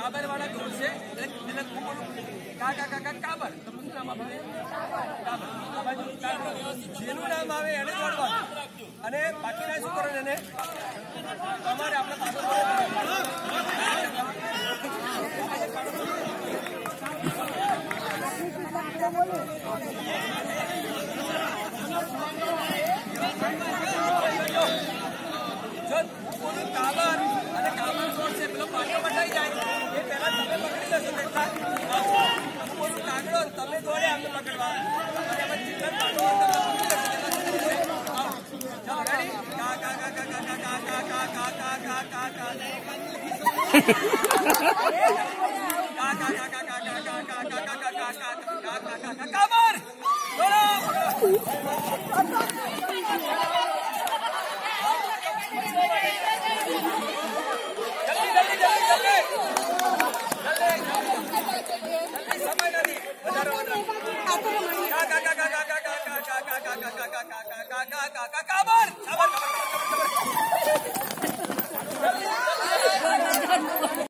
કાબર વાળા દોડ છે એટલે કાબર જેનું નામ આવે એને દોડવાનું અને બાકીના શું કરો એને તમારે આપણે કાબર અને કાબર દોડ છે પેલો પાછો બચાઈ જાય એ પહેલા તમે પકડી લેશો કાગડો તમે દોડે આમને પકડવા અને એમાં ચિકન પાડો કાબર કાબર